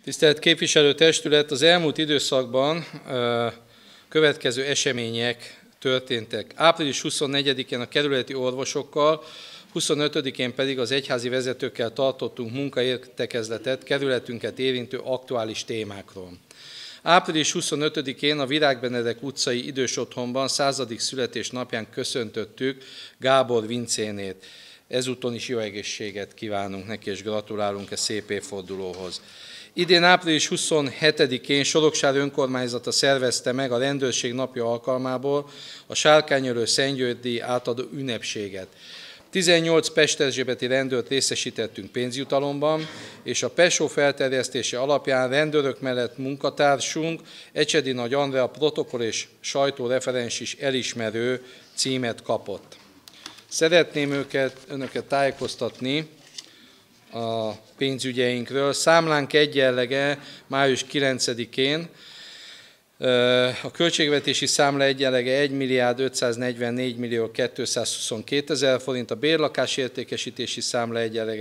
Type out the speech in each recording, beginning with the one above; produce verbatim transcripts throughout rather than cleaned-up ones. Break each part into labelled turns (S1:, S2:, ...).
S1: Tisztelt képviselőtestület, az elmúlt időszakban következő események történtek. április huszonnegyedikén a kerületi orvosokkal, huszonötödikén pedig az egyházi vezetőkkel tartottunk munkaértekezletet kerületünket érintő aktuális témákról. április huszonötödikén a Virág Benedek utcai idős otthonban századik születésnapján köszöntöttük Gábor Vincénét. Ezúton is jó egészséget kívánunk neki, és gratulálunk e szép évfordulóhoz. Idén április huszonhetedikén Soroksár önkormányzata szervezte meg a rendőrség napja alkalmából a Sárkányölő Szentgyörgyi átadó ünnepséget. tizennyolc pesterzsébeti rendőrt részesítettünk pénzjutalomban, és a Peugeot felterjesztése alapján rendőrök mellett munkatársunk, Ecsedi Nagy Andrea protokoll és sajtóreferens is elismerő címet kapott. Szeretném őket, önöket tájékoztatni a pénzügyeinkről. Számlánk egyenlege május kilencedikén, a költségvetési számla egyenlege egy milliárd ötszáznegyvennégy millió kétszázhuszonkétezer forint, a bérlakás értékesítési számla egyenlege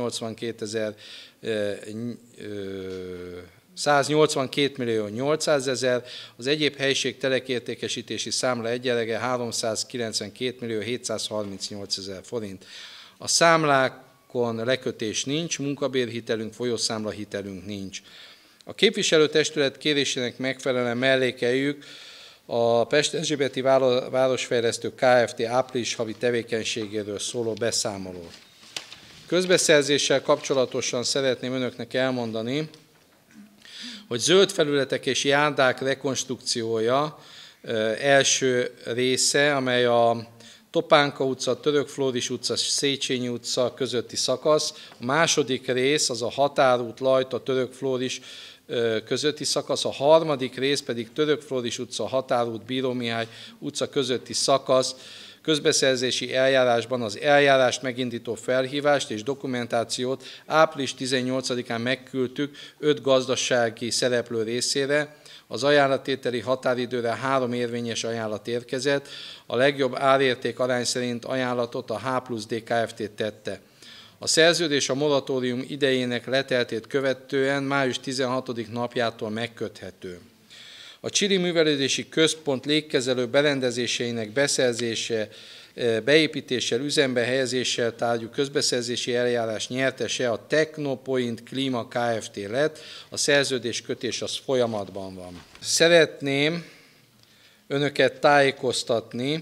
S1: száznyolcvankét millió nyolcszázezer, az egyéb helyiség telekértékesítési számla egyenlege háromszázkilencvenkét millió hétszázharmincnyolcezer forint. A számlákon lekötés nincs, munkabérhitelünk, folyószámlahitelünk nincs. A képviselőtestület kérésének megfelelően mellékeljük a Pesterzsébeti Városfejlesztő Kft. Április havi tevékenységéről szóló beszámolót. Közbeszerzéssel kapcsolatosan szeretném önöknek elmondani, hogy zöld felületek és járdák rekonstrukciója első része, amely a Topánka utca, Török Flóris utca, Széchenyi utca közötti szakasz. A második rész az a Határút, Lajta, Török Flóris közötti szakasz, a harmadik rész pedig Török Flóris utca, Határút, Bíró Mihály utca közötti szakasz. Közbeszerzési eljárásban az eljárást megindító felhívást és dokumentációt április tizennyolcadikán megküldtük öt gazdasági szereplő részére. Az ajánlattételi határidőre három érvényes ajánlat érkezett, a legjobb árérték arány szerint ajánlatot a H plusz D Kft. Tette. A szerződés a moratórium idejének leteltét követően május tizenhatodika napjától megköthető. A Csili Művelődési Központ légkezelő berendezéseinek beszerzése, beépítéssel, üzembe helyezéssel tárgyú közbeszerzési eljárás nyertese a Technopoint Klima Kft. Lett, a szerződés kötés az folyamatban van. Szeretném önöket tájékoztatni,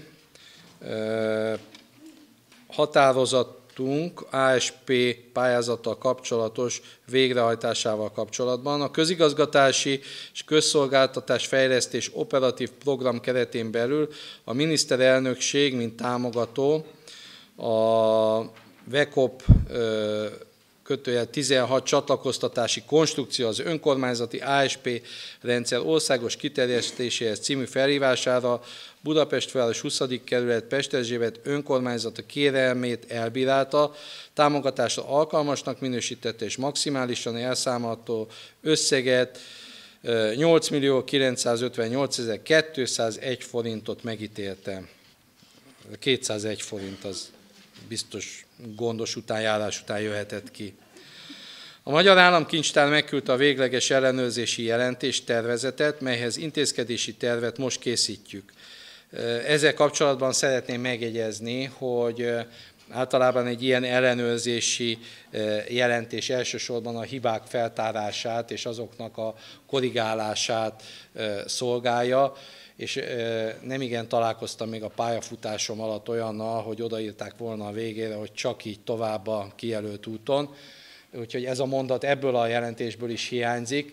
S1: határozatunk á es pé pályázattal kapcsolatos végrehajtásával kapcsolatban. A közigazgatási és közszolgáltatás fejlesztés operatív program keretén belül a miniszterelnökség, mint támogató, a VECOP kötőjel tizenhat csatlakoztatási konstrukció az önkormányzati á es pé rendszer országos kiterjesztéséhez című felhívására Budapest város huszadik kerület Pesterzsébet önkormányzata kérelmét elbírálta, támogatásra alkalmasnak minősítette és maximálisan elszámolható összeget nyolc millió kilencszázötvennyolcezer kétszázegy forintot megítélte. kétszázegy forint az biztos gondos utánjárás után jöhetett ki. A Magyar Államkincstár megküldte a végleges ellenőrzési jelentés tervezetet, melyhez intézkedési tervet most készítjük. Ezzel kapcsolatban szeretném megjegyezni, hogy általában egy ilyen ellenőrzési jelentés elsősorban a hibák feltárását és azoknak a korrigálását szolgálja, és nemigen találkoztam még a pályafutásom alatt olyannal, hogy odaírták volna a végére, hogy csak így tovább a kijelölt úton. Úgyhogy ez a mondat ebből a jelentésből is hiányzik,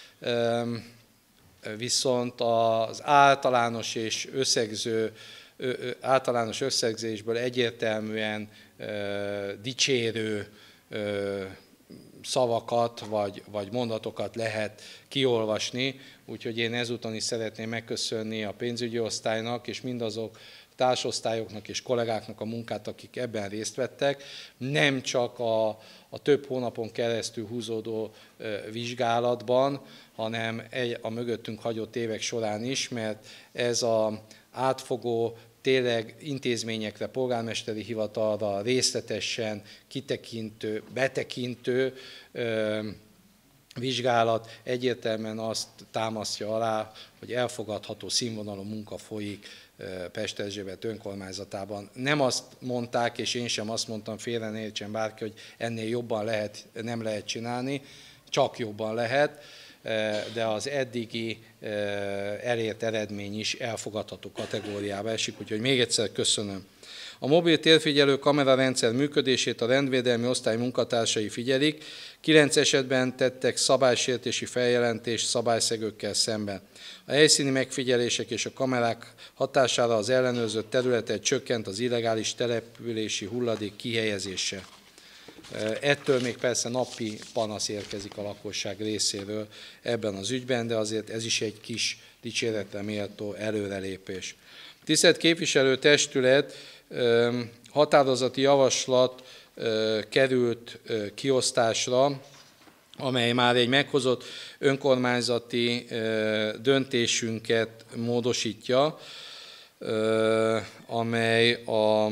S1: viszont az általános és összegző, általános összegzésből egyértelműen dicsérő szavakat vagy, vagy mondatokat lehet kiolvasni, úgyhogy én ezúton is szeretném megköszönni a pénzügyi osztálynak és mindazok társosztályoknak és kollégáknak a munkát, akik ebben részt vettek, nem csak a, a több hónapon keresztül húzódó vizsgálatban, hanem egy, a mögöttünk hagyott évek során is, mert ez az átfogó, tényleg intézményekre, polgármesteri hivatalra részletesen kitekintő, betekintő vizsgálat egyértelműen azt támasztja alá, hogy elfogadható színvonalú munka folyik Pest-Erzsébet önkormányzatában. Nem azt mondták, és én sem azt mondtam, félre ne értsen bárki, hogy ennél jobban lehet, nem lehet csinálni, csak jobban lehet, de az eddigi elért eredmény is elfogadható kategóriába esik, úgyhogy még egyszer köszönöm. A mobil térfigyelő kamerarendszer működését a rendvédelmi osztály munkatársai figyelik, kilenc esetben tettek szabálysértési feljelentést szabályszegőkkel szemben. A helyszíni megfigyelések és a kamerák hatására az ellenőrzött területen csökkent az illegális települési hulladék kihelyezése. Ettől még persze napi panasz érkezik a lakosság részéről ebben az ügyben, de azért ez is egy kis dicséretre méltó előrelépés. Tisztelt képviselőtestület, határozati javaslat került kiosztásra, amely már egy meghozott önkormányzati döntésünket módosítja, amely a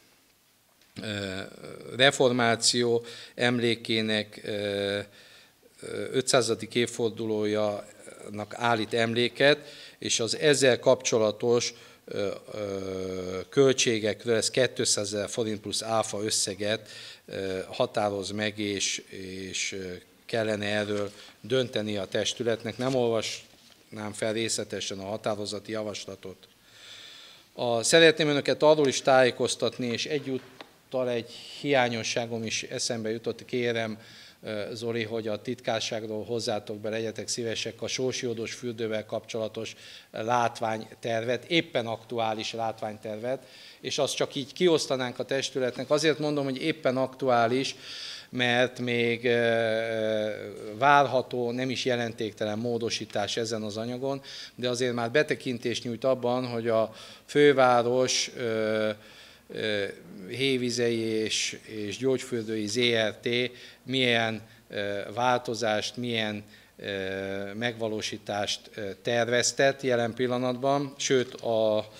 S1: reformáció emlékének ötszázadik évfordulójának állít emléket, és az ezzel kapcsolatos költségekről, ez kétszázezer forint plusz áfa összeget határoz meg, és, és kellene erről dönteni a testületnek. Nem olvasnám fel részletesen a határozati javaslatot. A, szeretném önöket arról is tájékoztatni, és egyúttal egy hiányosságom is eszembe jutott, kérem, Zoli, hogy a titkárságról hozzátok be, legyetek szívesek a sósjódos fürdővel kapcsolatos látványtervet, éppen aktuális látványtervet, és azt csak így kiosztanánk a testületnek. Azért mondom, hogy éppen aktuális, mert még várható, nem is jelentéktelen módosítás ezen az anyagon, de azért már betekintést nyújt abban, hogy a főváros Hévizei és, és Gyógyfürdői zé er té milyen változást, milyen megvalósítást terveztet jelen pillanatban, sőt a, a,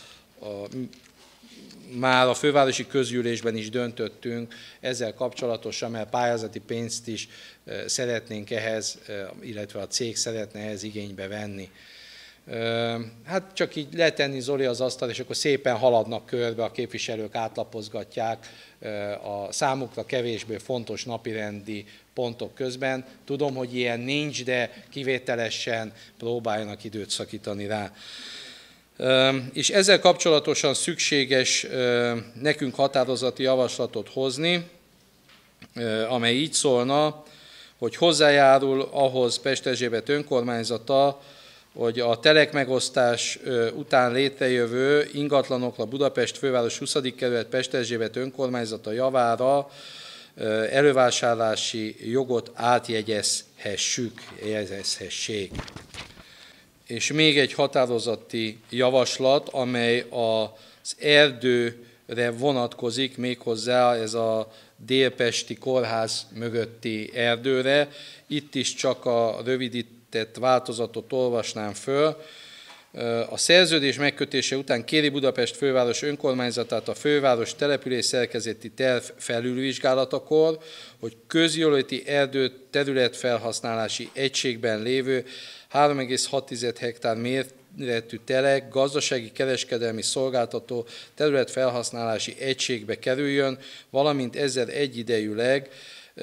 S1: már a fővárosi közgyűlésben is döntöttünk ezzel kapcsolatosan, mert pályázati pénzt is szeretnénk ehhez, illetve a cég szeretne ehhez igénybe venni. Hát csak így letenni, Zoli, az asztal, és akkor szépen haladnak körbe, a képviselők átlapozgatják a számukra kevésbé fontos napirendi pontok közben. Tudom, hogy ilyen nincs, de kivételesen próbáljanak időt szakítani rá. És ezzel kapcsolatosan szükséges nekünk határozati javaslatot hozni, amely így szólna, hogy hozzájárul ahhoz Pest-Erzsébet önkormányzata, hogy a telekmegosztás után létrejövő ingatlanokra Budapest főváros huszadik kerület Pest-Erzsébet önkormányzata javára elővásárlási jogot átjegyezhessük, jegyezhessék. És még egy határozati javaslat, amely az erdőre vonatkozik, méghozzá ez a délpesti kórház mögötti erdőre. Itt is csak a rövidített változatot olvasnám föl. A szerződés megkötése után kéri Budapest főváros önkormányzatát a főváros település szerkezeti terv felülvizsgálatakor, hogy közjóléti erdő területfelhasználási egységben lévő három egész hat hektár méretű telek gazdasági kereskedelmi szolgáltató területfelhasználási egységbe kerüljön, valamint ezzel egyidejűleg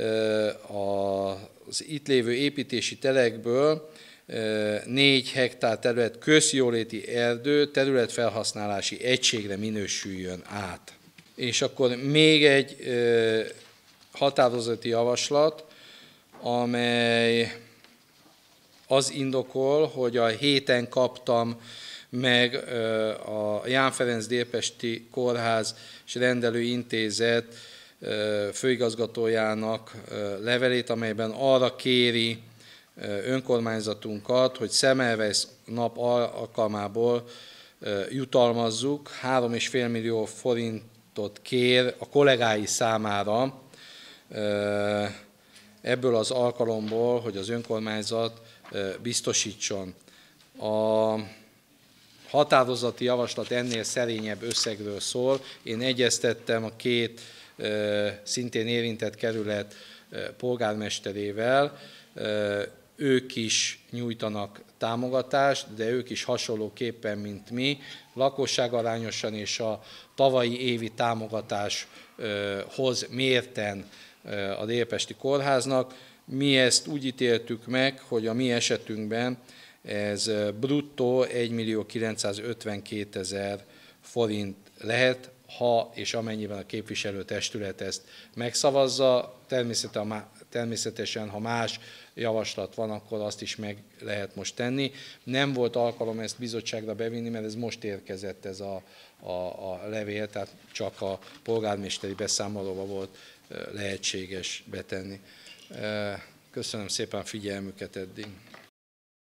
S1: az itt lévő építési telekből négy hektár terület közjóléti erdő területfelhasználási egységre minősüljön át. És akkor még egy határozati javaslat, amely az indokol, hogy a héten kaptam meg a Ján Ferenc Délpesti Kórház és Rendelőintézet főigazgatójának levelét, amelyben arra kéri önkormányzatunkat, hogy Semmelweis nap alkalmából jutalmazzuk, három egész öt millió forintot kér a kollégái számára ebből az alkalomból, hogy az önkormányzat biztosítson. A határozati javaslat ennél szerényebb összegről szól. Én egyeztettem a két szintén érintett kerület polgármesterével. ők is nyújtanak támogatást, de ők is hasonlóképpen, mint mi, lakosságarányosan és a tavalyi évi támogatáshoz mérten a Délpesti Kórháznak. Mi ezt úgy ítéltük meg, hogy a mi esetünkben ez bruttó egymillió kilencszázötvenkétezer forint lehet, ha és amennyiben a képviselőtestület ezt megszavazza. Természetesen, ha más javaslat van, akkor azt is meg lehet most tenni. Nem volt alkalom ezt bizottságra bevinni, mert ez most érkezett ez a, a, a levél, tehát csak a polgármesteri beszámolóba volt lehetséges betenni. Köszönöm szépen a figyelmüket eddig.